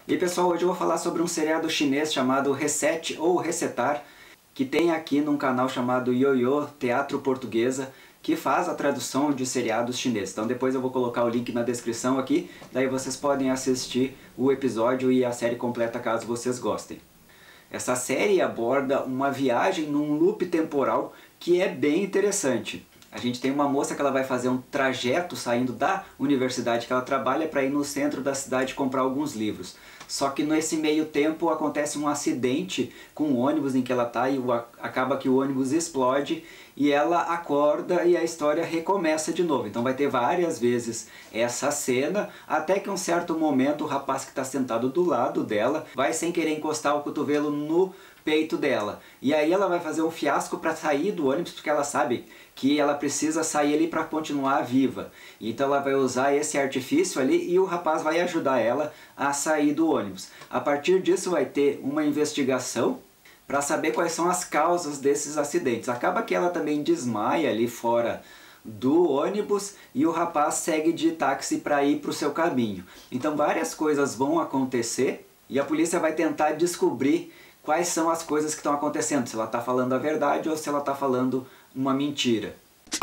E pessoal, hoje eu vou falar sobre um seriado chinês chamado Reset ou Resetar, que tem aqui num canal chamado Yoyo Teatro Portuguesa, que faz a tradução de seriados chineses. Então depois eu vou colocar o link na descrição aqui, daí vocês podem assistir o episódio e a série completa caso vocês gostem. Essa série aborda uma viagem num loop temporal que é bem interessante. A gente tem uma moça que ela vai fazer um trajeto saindo da universidade que ela trabalha para ir no centro da cidade comprar alguns livros. Só que nesse meio tempo acontece um acidente com o ônibus em que ela está e acaba que o ônibus explode e ela acorda e a história recomeça de novo. Então vai ter várias vezes essa cena, até que em um certo momento o rapaz que está sentado do lado dela vai sem querer encostar o cotovelo no peito dela. E aí ela vai fazer um fiasco para sair do ônibus, porque ela sabe que ela precisa sair ali para continuar viva. Então ela vai usar esse artifício ali e o rapaz vai ajudar ela a sair do ônibus. A partir disso vai ter uma investigação para saber quais são as causas desses acidentes. Acaba que ela também desmaia ali fora do ônibus e o rapaz segue de táxi para ir para o seu caminho. Então várias coisas vão acontecer e a polícia vai tentar descobrir quais são as coisas que estão acontecendo, se ela está falando a verdade ou se ela está falando uma mentira.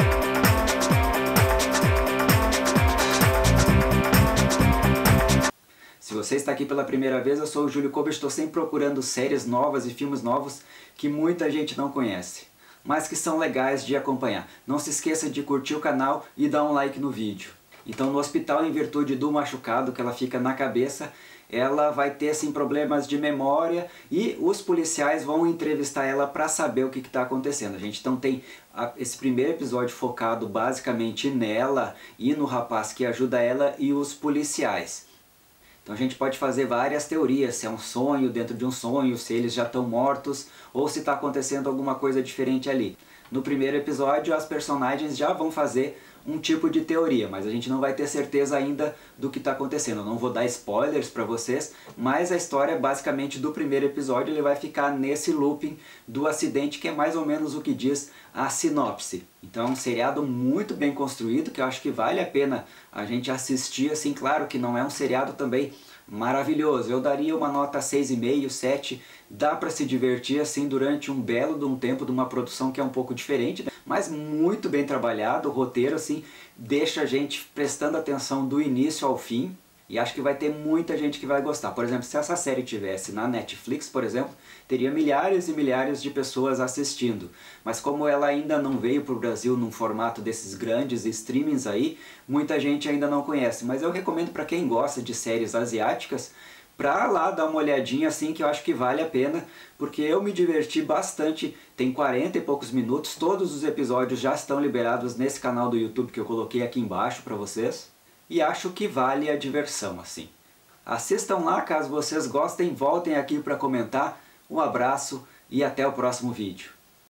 Se você está aqui pela primeira vez, eu sou o Júlio Kober, estou sempre procurando séries novas e filmes novos que muita gente não conhece, mas que são legais de acompanhar. Não se esqueça de curtir o canal e dar um like no vídeo. Então no hospital, em virtude do machucado que ela fica na cabeça, ela vai ter assim, problemas de memória e os policiais vão entrevistar ela para saber o que está acontecendo. A gente então tem esse primeiro episódio focado basicamente nela e no rapaz que ajuda ela e os policiais. Então a gente pode fazer várias teorias, se é um sonho dentro de um sonho, se eles já estão mortos ou se está acontecendo alguma coisa diferente ali. No primeiro episódio as personagens já vão fazer um tipo de teoria, mas a gente não vai ter certeza ainda do que está acontecendo. Eu não vou dar spoilers para vocês, mas a história basicamente do primeiro episódio ele vai ficar nesse looping do acidente, que é mais ou menos o que diz a sinopse. Então é um seriado muito bem construído, que eu acho que vale a pena a gente assistir, assim, claro que não é um seriado também maravilhoso. Eu daria uma nota 6,5, 7, dá para se divertir assim durante um belo de um tempo de uma produção que é um pouco diferente, né? Mas muito bem trabalhado, o roteiro assim deixa a gente prestando atenção do início ao fim. E acho que vai ter muita gente que vai gostar. Por exemplo, se essa série tivesse na Netflix, por exemplo, teria milhares e milhares de pessoas assistindo. Mas como ela ainda não veio para o Brasil num formato desses grandes streamings aí, muita gente ainda não conhece. Mas eu recomendo para quem gosta de séries asiáticas, para lá dar uma olhadinha assim, que eu acho que vale a pena, porque eu me diverti bastante. Tem 40 e poucos minutos, todos os episódios já estão liberados nesse canal do YouTube que eu coloquei aqui embaixo para vocês. E acho que vale a diversão, assim. Assistam lá, caso vocês gostem, voltem aqui para comentar. Um abraço e até o próximo vídeo.